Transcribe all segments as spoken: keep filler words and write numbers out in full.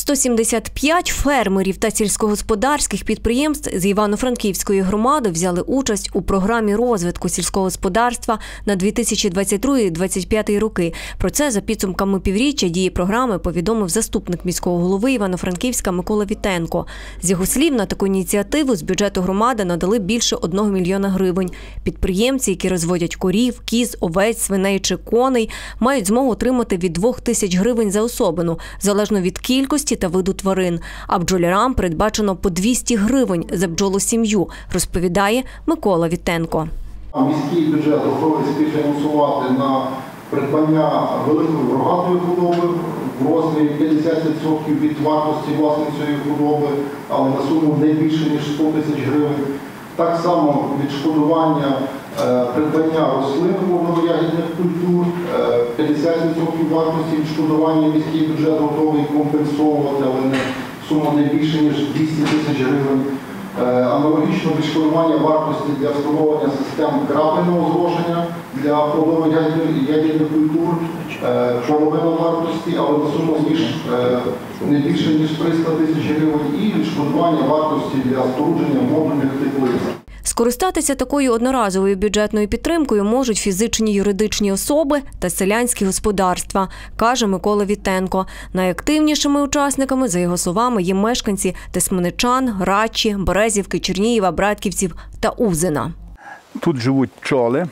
сто сімдесят п'ять фермерів та сільськогосподарських підприємств з Івано-Франківської громади взяли участь у програмі розвитку сільського господарства на дві тисячі двадцять другий - двадцять п'ятий роки. Про це за підсумками півріччя дії програми повідомив заступник міського голови Івано-Франківська Микола Вітенко. З його слів, на таку ініціативу з бюджету громади надали більше одного мільйона гривень. Підприємці, які розводять корів, кіз, овець, свиней чи коней, мають змогу отримати від двох тисяч гривень за особину, залежно від кількості та виду тварин. А бджолярам передбачено по двісті гривень за бджолосім'ю, розповідає Микола Вітенко. Міський бюджет готовий співфінансувати на придбання великої рогатої худоби в розмірі п'ятдесят відсотків від вартості власне цієї худоби, але на суму не більше, ніж сто тисяч гривень. Так само відшкодування е, придбання рослин плодово-ягідних культур, е, п'ятдесят відсотків вартості відшкодування міський бюджет готовий компенсовувати, але не сума не більше, ніж двісті тисяч гривень. Е, аналогічно відшкодування вартості для встановлення систем крапельного зрошення для плодово-ягідних культур, е, половина вартості, але на суму ніж, е, не більше, ніж триста тисяч гривень, і відшкодування вартості для спорудження модульних теплиць. Скористатися такою одноразовою бюджетною підтримкою можуть фізичні юридичні особи та селянські господарства, каже Микола Вітенко. Найактивнішими учасниками, за його словами, є мешканці Тисменичан, Рачі, Березівки, Чернієва, Братківців та Узина. Тут живуть пчоли,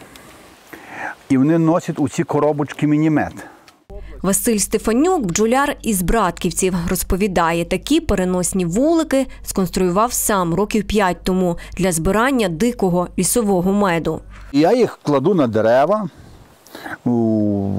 і вони носять у ці коробочки мінімет. Василь Стефанюк, бджоляр із Братківців, розповідає, такі переносні вулики сконструював сам років п'ять тому для збирання дикого лісового меду. Я їх кладу на дерева, у...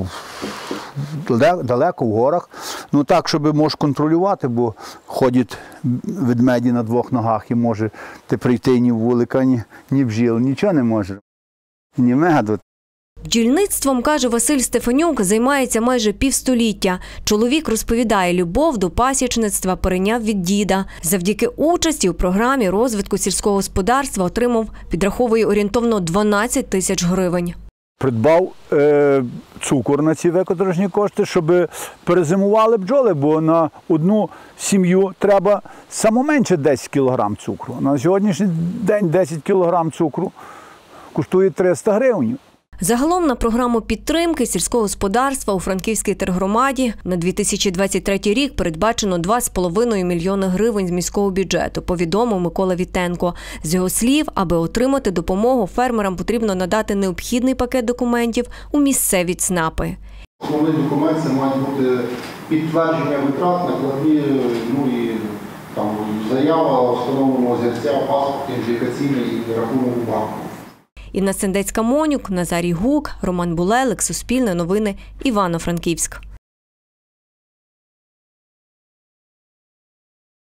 далеко в горах, ну так, щоб можеш контролювати, бо ходять ведмеді на двох ногах і може ти прийти ні вулика, ні, ні бджіл, нічого не може, ні меду. Бджільництвом, каже Василь Стефанюк, займається майже півстоліття. Чоловік розповідає, любов до пасічництва перейняв від діда. Завдяки участі у програмі розвитку сільського господарства отримав, підраховує, орієнтовно дванадцять тисяч гривень. Придбав е, цукор на ці використані кошти, щоб перезимували бджоли, бо на одну сім'ю треба самоменше десять кілограм цукру. На сьогоднішній день десять кілограм цукру коштує триста гривень. Загалом на програму підтримки сільського господарства у Франківській тергромаді на дві тисячі двадцять третій рік передбачено два з половиною мільйони гривень з міського бюджету, повідомив Микола Вітенко. З його слів, аби отримати допомогу, фермерам потрібно надати необхідний пакет документів у місцеві ЦНАПи. Основний документ – це має бути підтвердження витрат, накладні, ну і там заява встановленого зірця, паспорт, ідентифікаційний і рахунок у банку. Інна Сендецька-Монюк, Назарій Гук, Роман Булелик, Суспільне новини, Івано-Франківськ.